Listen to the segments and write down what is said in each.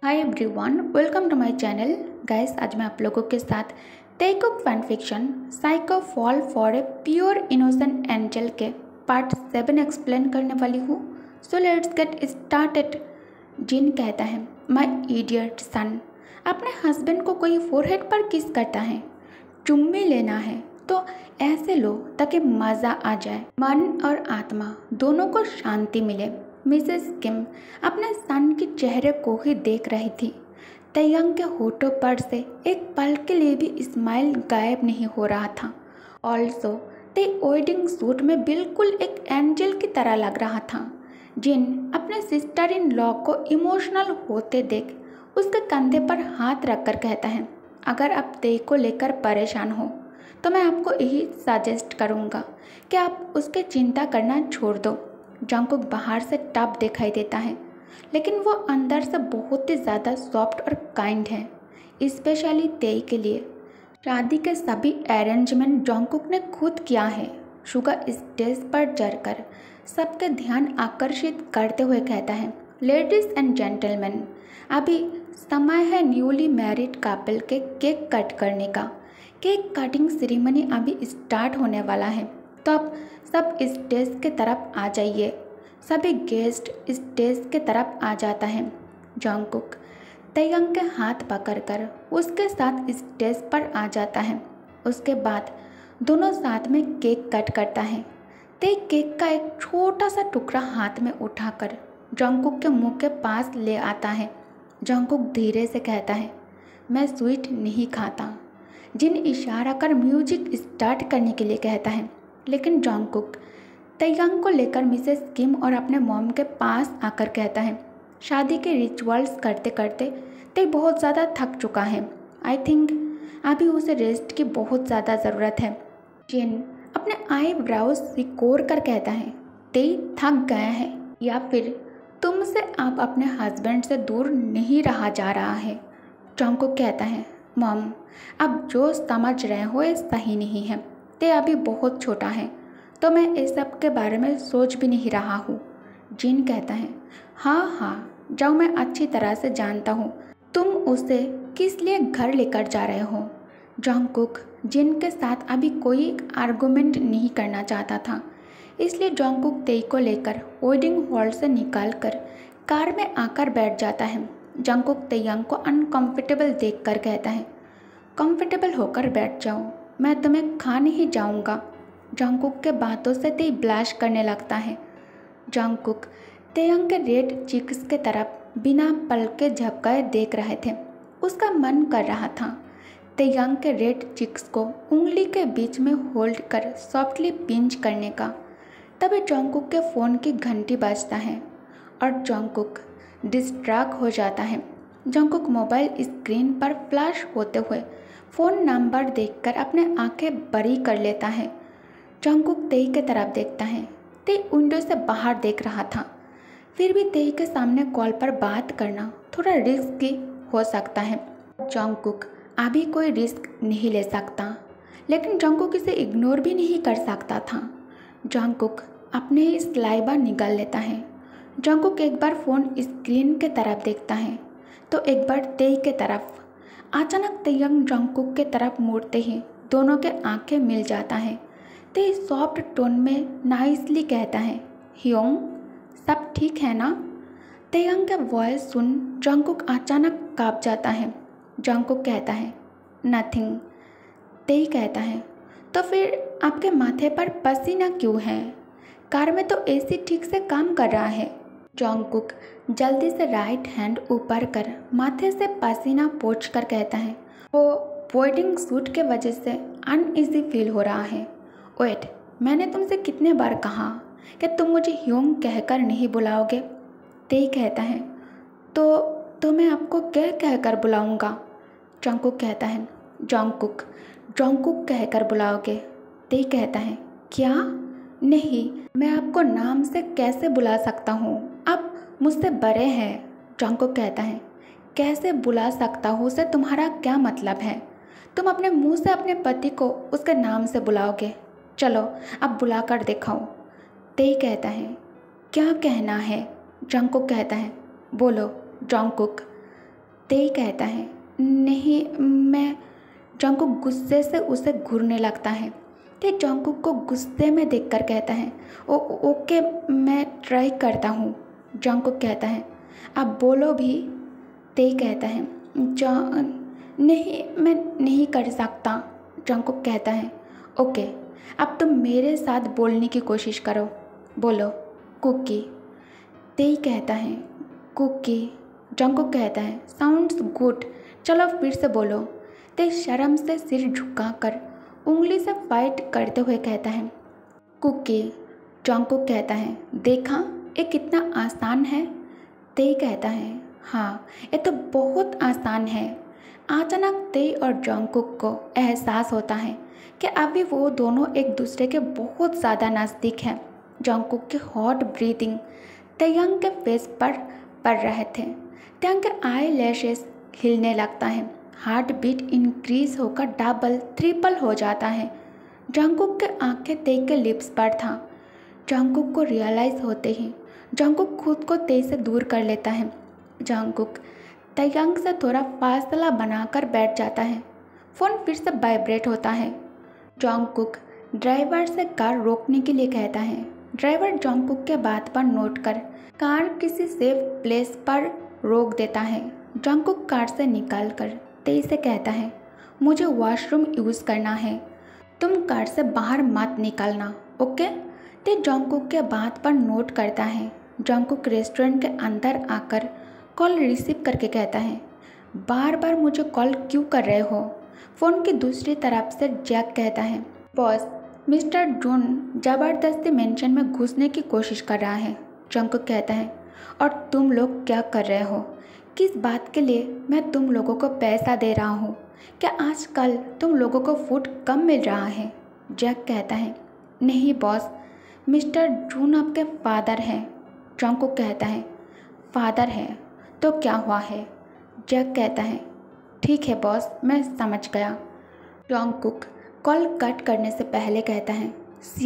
Hi everyone, welcome to my channel. Guys, आज मैं आप लोगों के साथ Taekook fan fiction psycho fall for a pure innocent angel के पार्ट 7 एक्सप्लेन करने वाली हूँ। So let's get started. Jin कहता है, माय इडियट सन, अपने हस्बैंड को कोई फोरहेड पर किस करता है, चुम्मी लेना है तो ऐसे लो ताकि मज़ा आ जाए, मन और आत्मा दोनों को शांति मिले। मिसेस किम अपने सन के चेहरे को ही देख रही थी। तयंग के होठों पर से एक पल के लिए भी स्माइल गायब नहीं हो रहा था। ऑल्सो ते वेडिंग सूट में बिल्कुल एक एंजल की तरह लग रहा था। जिन अपने सिस्टर इन लॉ को इमोशनल होते देख उसके कंधे पर हाथ रखकर कहता है, अगर आप ते को लेकर परेशान हो तो मैं आपको यही सजेस्ट करूँगा कि आप उसकी चिंता करना छोड़ दो। जंगकुक बाहर से टफ दिखाई देता है, लेकिन वो अंदर से बहुत ही ज़्यादा सॉफ्ट और काइंड है, स्पेशली तेई के लिए। शादी के सभी अरेंजमेंट जंगकुक ने खुद किया है। शुगा स्टेज पर चढ़कर सबके ध्यान आकर्षित करते हुए कहता है, लेडीज एंड जेंटलमैन, अभी समय है न्यूली मैरिड कपल के केक कट करने का। केक कटिंग सेरेमनी अभी स्टार्ट होने वाला है, तो आप सब स्टेज के तरफ आ जाइए। सभी गेस्ट स्टेज के तरफ आ जाता है। जंगकुक तयंग के हाथ पकड़कर उसके साथ स्टेज पर आ जाता है। उसके बाद दोनों साथ में केक कट करता है। ते केक का एक छोटा सा टुकड़ा हाथ में उठाकर जंगकुक के मुंह के पास ले आता है। जंगकुक धीरे से कहता है, मैं स्वीट नहीं खाता। जिन इशारा कर म्यूजिक स्टार्ट करने के लिए कहता है, लेकिन जंगकुक तयंग को लेकर मिसेस किम और अपने मॉम के पास आकर कहता है, शादी के रिचुअल्स करते करते ते बहुत ज़्यादा थक चुका है। आई थिंक अभी उसे रेस्ट की बहुत ज़्यादा ज़रूरत है। जिन अपने आईब्राउज सिकोड़ कर कहता है, ते थक गया है या फिर तुमसे आप अपने हस्बैंड से दूर नहीं रहा जा रहा है। जंगकुक कहता है, मॉम, अब जो समझ रहे हो ये सही नहीं है। ते अभी बहुत छोटा है, तो मैं इस सब के बारे में सोच भी नहीं रहा हूँ। जिन कहता है, हाँ, जाओ, मैं अच्छी तरह से जानता हूँ तुम उसे किस लिए घर लेकर जा रहे हो। जंगकुक जिन के साथ अभी कोई आर्गुमेंट नहीं करना चाहता था, इसलिए जंगकुक तेई को लेकर वेडिंग हॉल से निकालकर कार में आकर बैठ जाता है। जंगकुक तयंग को अनकंफर्टेबल देखकर कहता है, कंफर्टेबल होकर बैठ जाओ, मैं तुम्हें खा नहीं जाऊंगा। जंगकुक के बातों से तेई ब्लश करने लगता है। जंगकुक तयंग के रेड चिक्स के तरफ बिना पलके झपकाए देख रहे थे। उसका मन कर रहा था तयंग के रेड चिक्स को उंगली के बीच में होल्ड कर सॉफ्टली पिंच करने का। तभी जंगकुक के फ़ोन की घंटी बजता है और जंगकुक डिस्ट्रैक्ट हो जाता है। जंगकुक मोबाइल स्क्रीन पर फ्लैश होते हुए फ़ोन नंबर देखकर अपने आंखें बड़ी कर लेता है। जंगकुक तेई के तरफ देखता है। तेई विंडो से बाहर देख रहा था। फिर भी तेई के सामने कॉल पर बात करना थोड़ा रिस्की हो सकता है। जंगकुक अभी कोई रिस्क नहीं ले सकता, लेकिन जंगकुक इसे इग्नोर भी नहीं कर सकता था। जंगकुक अपने ही स्लाइबर निकाल लेता है। जंगकुक एक बार फ़ोन स्क्रीन के तरफ देखता है तो एक बार तेई के तरफ। अचानक तयंग जंगकुक के तरफ मुड़ते ही दोनों के आंखें मिल जाता है। ते सॉफ्ट टोन में नाइसली कहता है, ह्योंग, सब ठीक है ना। तयंग का वॉइस सुन जंगकुक अचानक काँप जाता है। जंगकुक कहता है, नथिंग। तेई कहता है, तो फिर आपके माथे पर पसीना क्यों है? कार में तो एसी ठीक से काम कर रहा है। जंगकुक जल्दी से राइट हैंड ऊपर कर माथे से पसीना पोंछ कर कहता है, वो वेडिंग सूट के वजह से अनईजी फील हो रहा है। वेट, मैंने तुमसे कितने बार कहा कि तुम मुझे ह्योंग कहकर नहीं बुलाओगे? तेई कहता है, तो मैं आपको क्या कहकर बुलाऊंगा? जंगकुक कहता है, जंगकुक कहकर बुलाओगे? तेई कहता है, क्या? नहीं, मैं आपको नाम से कैसे बुला सकता हूँ? आप मुझसे बड़े हैं। जंगकुक कहता है, कैसे बुला सकता हूँ से तुम्हारा क्या मतलब है? तुम अपने मुंह से अपने पति को उसके नाम से बुलाओगे? चलो अब बुला कर दिखाओ। तेई कहता है, क्या कहना है? जंगकुक कहता है, बोलो। जंगकुक, तेई कहता है नहीं मैं। जंगकुक गुस्से से उसे घूरने लगता है। ते जंगकुक को गुस्से में देखकर कहता है ओके मैं ट्राई करता हूँ। जंगकुक कहता है अब बोलो भी। तेई कहता है नहीं मैं नहीं कर सकता। जंगकुक कहता है ओके अब तुम मेरे साथ बोलने की कोशिश करो, बोलो कुकी। तेई कहता है कुकी। जंगकुक कहता है साउंड्स गुड, चलो फिर से बोलो। तेई शर्म से सिर झुकाकर उंगली से फाइट करते हुए कहता है कुकी। जंगकुक कहता है देखा ये कितना आसान है। तेई कहता है हाँ ये तो बहुत आसान है। अचानक तेई और जंगकुक को एहसास होता है कि अभी वो दोनों एक दूसरे के बहुत ज़्यादा नज़दीक हैं। जंगकुक की हॉट ब्रीथिंग तेयंग के फेस पर पड़ रहे थे। तेयंग के आई लैशेस हिलने लगता है। हार्ट बीट इंक्रीज होकर डबल ट्रिपल हो जाता है। जंगकुक के आंखें तेई के लिप्स पर था। जंगकुक को रियलाइज़ होते ही जंगकुक खुद को तेई से दूर कर लेता है। जंगकुक तेयंग से थोड़ा फासला बनाकर बैठ जाता है। फ़ोन फिर से वाइब्रेट होता है। जंगकुक ड्राइवर से कार रोकने के लिए कहता है। ड्राइवर जंगकुक के बात पर नोट कर कार किसी सेफ प्लेस पर रोक देता है। जंगकुक कार से निकलकर तेई से कहता है मुझे वॉशरूम यूज़ करना है, तुम कार से बाहर मत निकलना ओके। ते जंगकुक के बात पर नोट करता है। जंगकुक रेस्टोरेंट के अंदर आकर कॉल रिसीव करके कहता है बार बार मुझे कॉल क्यों कर रहे हो। फ़ोन की दूसरी तरफ से जैक कहता है बॉस मिस्टर जून ज़बरदस्ती मेंशन में घुसने की कोशिश कर रहा है। जंगकुक कहता है और तुम लोग क्या कर रहे हो, किस बात के लिए मैं तुम लोगों को पैसा दे रहा हूँ, क्या आजकल तुम लोगों को फूड कम मिल रहा है। जैक कहता है नहीं बॉस मिस्टर जून आपके फादर हैं। जंगकुक कहता है फादर है तो क्या हुआ है। जैक कहता है ठीक है बॉस मैं समझ गया। जंगकुक कॉल कट करने से पहले कहता है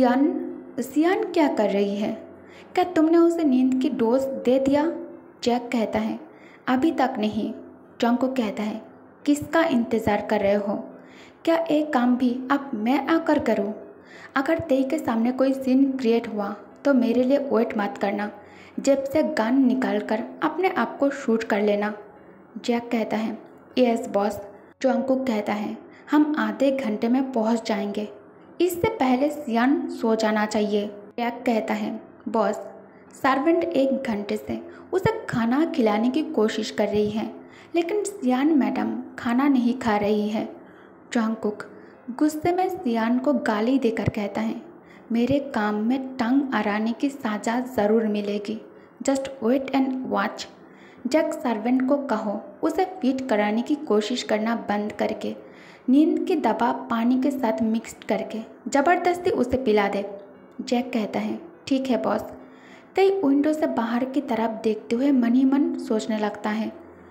सियान क्या कर रही है, क्या तुमने उसे नींद की डोज दे दिया। जैक कहता है अभी तक नहीं। जंगकुक कहता है किसका इंतज़ार कर रहे हो, क्या एक काम भी अब मैं आकर करूं। अगर तेई के सामने कोई सीन क्रिएट हुआ तो मेरे लिए वेट मत करना, जेब से गन निकालकर अपने आप को शूट कर लेना। जैक कहता है यस बॉस। जंगकुक कहता है हम आधे घंटे में पहुंच जाएंगे, इससे पहले सियान सो जाना चाहिए। जैक कहता है बॉस सर्वेंट 1 घंटे से उसे खाना खिलाने की कोशिश कर रही है लेकिन सियान मैडम खाना नहीं खा रही है। जंगकुक गुस्से में सियान को गाली देकर कहता है मेरे काम में टंग अड़ाने की सजा ज़रूर मिलेगी, just wait and watch. Jack servant को कहो उसे फीड कराने की कोशिश करना बंद करके नींद की दवा पानी के साथ मिक्स करके ज़बरदस्ती उसे पिला दे। जैक कहता है ठीक है बॉस। तेई विंडो से बाहर की तरफ देखते हुए मन ही मन सोचने लगता है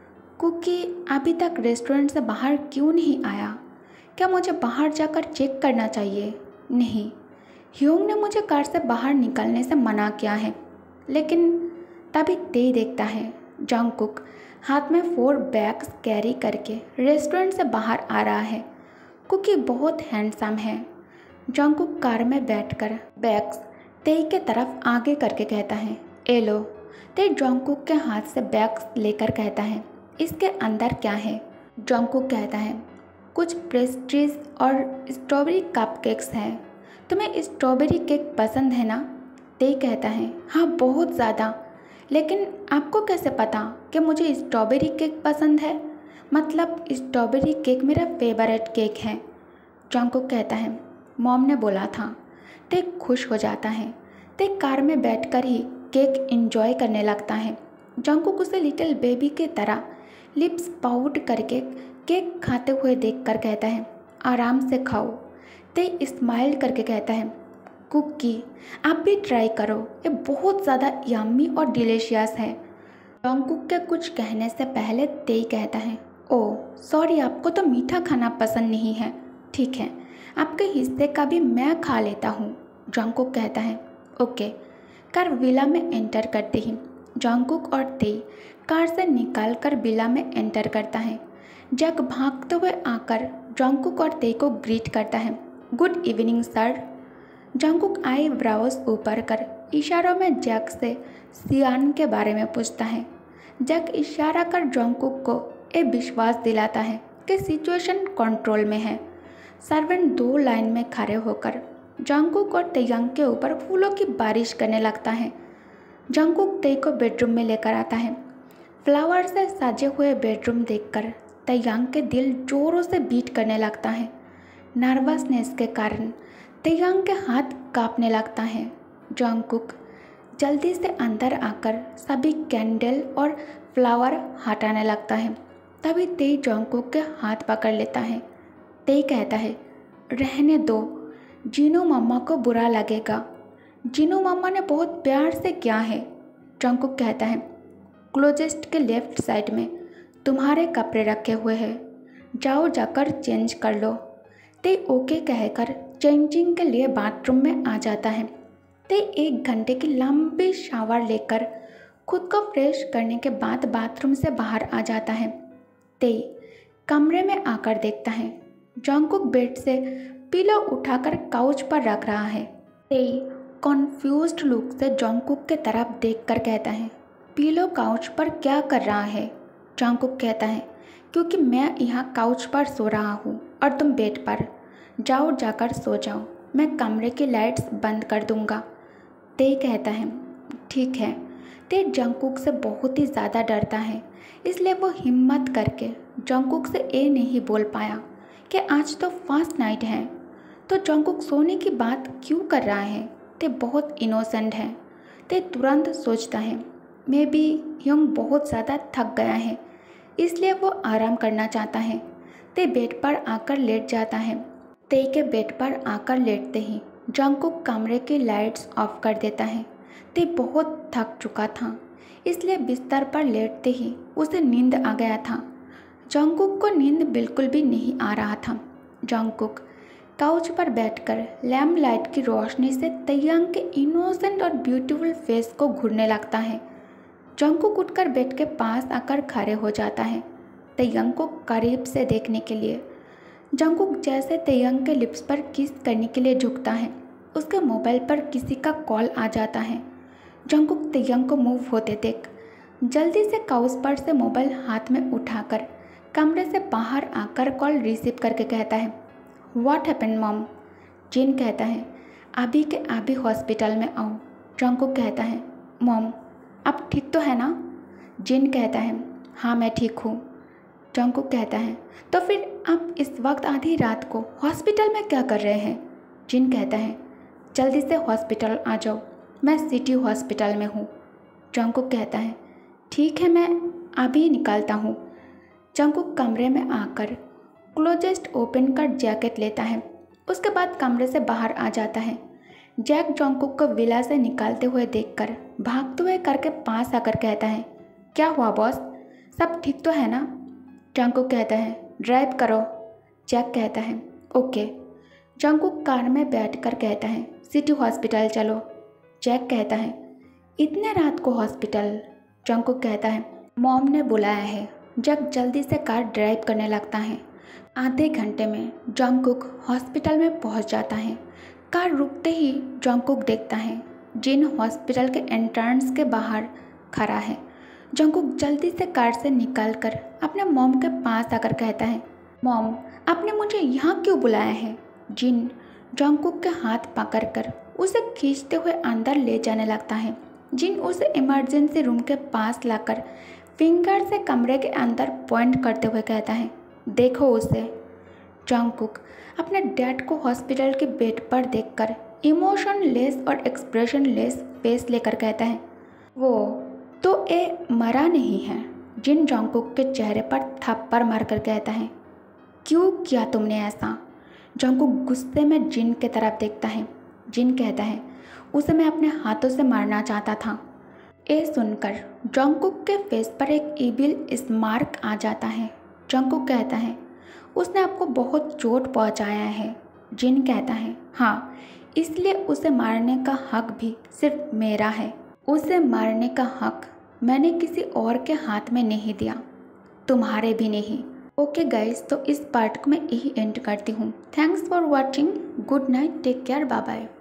कुकी अभी तक रेस्टोरेंट से बाहर क्यों नहीं आया, क्या मुझे बाहर जाकर चेक करना चाहिए। नहीं, ह्योंग ने मुझे कार से बाहर निकलने से मना किया है। लेकिन तभी तेई देखता है जंगकुक हाथ में 4 बैग्स कैरी करके रेस्टोरेंट से बाहर आ रहा है। कुकी बहुत हैंडसम है। जंगकुक कार में बैठकर बैग्स तेई के तरफ आगे करके कहता है ए लो। तेई जंगकुक के हाथ से बैग्स लेकर कहता है इसके अंदर क्या है। जंगकुक कहता है कुछ पेस्ट्रीज और स्ट्रॉबेरी कपकेक्स हैं, तुम्हें स्ट्रॉबेरी केक पसंद है ना। तेई कहता है हाँ बहुत ज़्यादा, लेकिन आपको कैसे पता कि मुझे स्ट्रॉबेरी केक पसंद है, मतलब स्ट्रॉबेरी केक मेरा फेवरेट केक है। जंगकुक कहता है मॉम ने बोला था। ते खुश हो जाता है। ते कार में बैठकर ही केक एंजॉय करने लगता है। जंगकुक उसे लिटिल बेबी की तरह लिप्स पाउट करके केक खाते हुए देखकर कहता है आराम से खाओ। ते स्माइल करके कहता है कुकी आप भी ट्राई करो, ये बहुत ज़्यादा यम्मी और डिलीशियस है। जंगकुक के कुछ कहने से पहले तेई कहता है ओह सॉरी आपको तो मीठा खाना पसंद नहीं है, ठीक है आपके हिस्से का भी मैं खा लेता हूँ। जंगकुक कहता है ओके। कार विला में एंटर करते ही जंगकुक और तेई कार से निकालकर विला में एंटर करता है। जैक भागते हुए आकर जंगकुक और तेई को ग्रीट करता है। Good evening sir. Jungkook eyebrows ऊपर कर इशारों में जैक से सियान के बारे में पूछता है। जैक इशारा कर जंगकुक को ये विश्वास दिलाता है कि सिचुएशन कंट्रोल में है। सर्वेंट 2 लाइन में खड़े होकर जंगकुक और तेयांग के ऊपर फूलों की बारिश करने लगता है। जंगकुक तेई को बेडरूम में लेकर आता है। फ्लावर से सजे हुए बेडरूम देखकर तेयांग के दिल जोरों से बीट करने लगता है। नर्वसनेस के कारण तेयांग के हाथ कांपने लगता है। जंगकुक जल्दी से अंदर आकर सभी कैंडल और फ्लावर हटाने लगता है। तभी तेई जंगकुक के हाथ पकड़ लेता है। तेई कहता है, रहने दो, जिनू मम्मा को बुरा लगेगा। जिनू मम्मा ने बहुत प्यार से किया है। जंगकुक कहता है, क्लोजेस्ट के लेफ्ट साइड में तुम्हारे कपड़े रखे हुए हैं, जाओ जाकर चेंज कर लो। तेई ओके कहकर चेंजिंग के लिए बाथरूम में आ जाता है। तेई 1 घंटे की लंबी शावर लेकर खुद को फ्रेश करने के बाद बाथरूम से बाहर आ जाता है। तेई कमरे में आकर देखता है जंगकुक बेड से पिलो उठाकर काउच पर रख रहा है। तेई कॉन्फ्यूज्ड लुक से जंगकुक के तरफ देखकर कहता है, पिलो काउच पर क्या कर रहा है? जंगकुक कहता है, क्योंकि मैं यहाँ काउच पर सो रहा हूँ और तुम बेड पर। जाओ जाकर सो जाओ, मैं कमरे की लाइट्स बंद कर दूँगा। तेई कहता है, ठीक है। तेई जंगकुक से बहुत ही ज़्यादा डरता है, इसलिए वो हिम्मत करके जंगकुक से ये नहीं बोल पाया कि आज तो फर्स्ट नाइट है, तो जंगकुक सोने की बात क्यों कर रहा है? ते बहुत इनोसेंट है। ते तुरंत सोचता है, मे बी यंग बहुत ज़्यादा थक गया है, इसलिए वो आराम करना चाहता है। ते बेड पर आकर लेट जाता है। ते के बेड पर आकर लेटते ही जंगकुक कमरे की लाइट्स ऑफ कर देता है। ते बहुत थक चुका था, इसलिए बिस्तर पर लेटते ही उसे नींद आ गया था। जंगकुक को नींद बिल्कुल भी नहीं आ रहा था। जंगकुक काउच पर बैठकर लैम्प लाइट की रोशनी से तेयांग के इनोसेंट और ब्यूटीफुल फेस को घूरने लगता है। जंगकुक उठकर बेड के पास आकर खड़े हो जाता है तेयांग को करीब से देखने के लिए। जंगकुक जैसे तेयांग के लिप्स पर किस करने के लिए झुकता है, उसके मोबाइल पर किसी का कॉल आ जाता है। जंगकुक तेयांग को मूव होते देख जल्दी से काउच पर से मोबाइल हाथ में उठाकर कमरे से बाहर आकर कॉल रिसीव करके कहता है, व्हाट हैपेंड मॉम? जिन कहता है, अभी के अभी हॉस्पिटल में आओ। जंगकुक कहता है, मॉम आप ठीक तो है ना? जिन कहता है, हाँ मैं ठीक हूँ। जंगकुक कहता है, तो फिर आप इस वक्त आधी रात को हॉस्पिटल में क्या कर रहे हैं? जिन कहता है, जल्दी से हॉस्पिटल आ जाओ, मैं सिटी हॉस्पिटल में हूँ। जंगकुक कहता है, ठीक है मैं अभी निकलता हूँ। जंगकुक कमरे में आकर क्लोजेस्ट ओपन कर जैकेट लेता है। उसके बाद कमरे से बाहर आ जाता है। जैक जंगकुक को विला से निकालते हुए देखकर भागते हुए करके पास आकर कहता है, क्या हुआ बॉस, सब ठीक तो है ना? जंगकुक कहता है, ड्राइव करो। जैक कहता है, ओके। जंगकुक कार में बैठकर कहता है, सिटी हॉस्पिटल चलो। जैक कहता है, इतने रात को हॉस्पिटल? जंगकुक कहता है, मॉम ने बुलाया है। जैक जल्दी से कार ड्राइव करने लगता है। आधे घंटे में जंगकुक हॉस्पिटल में पहुंच जाता है। कार रुकते ही जंगकुक देखता है जिन हॉस्पिटल के एंट्रेंस के बाहर खड़ा है। जंगकुक जल्दी से कार से निकलकर अपने मॉम के पास आकर कहता है, मॉम आपने मुझे यहाँ क्यों बुलाया है? जिन जंगकुक के हाथ पकड़कर उसे खींचते हुए अंदर ले जाने लगता है। जिन उसे इमरजेंसी रूम के पास लाकर फिंगर से कमरे के अंदर पॉइंट करते हुए कहता है, देखो उसे। जंगकुक अपने डैड को हॉस्पिटल के बेड पर देखकर इमोशनलेस और एक्सप्रेशनलेस फेस लेकर कहता है, वो तो ये मरा नहीं है। जिन जंगकुक के चेहरे पर थप्पड़ मारकर कहता है, क्यों किया तुमने ऐसा? जंगकुक गुस्से में जिन के तरफ देखता है। जिन कहता है, उसे मैं अपने हाथों से मारना चाहता था। ये सुनकर जंगकुक के फेस पर एक इविल स्मार्क आ जाता है। जंगकुक कहता है, उसने आपको बहुत चोट पहुंचाया है। जिन कहता है, हाँ इसलिए उसे मारने का हक भी सिर्फ मेरा है। उसे मारने का हक मैंने किसी और के हाथ में नहीं दिया, तुम्हारे भी नहीं। ओके गाइस, तो इस पार्ट को मैं यही एंड करती हूँ। Thanks for watching, good night, take care, bye bye.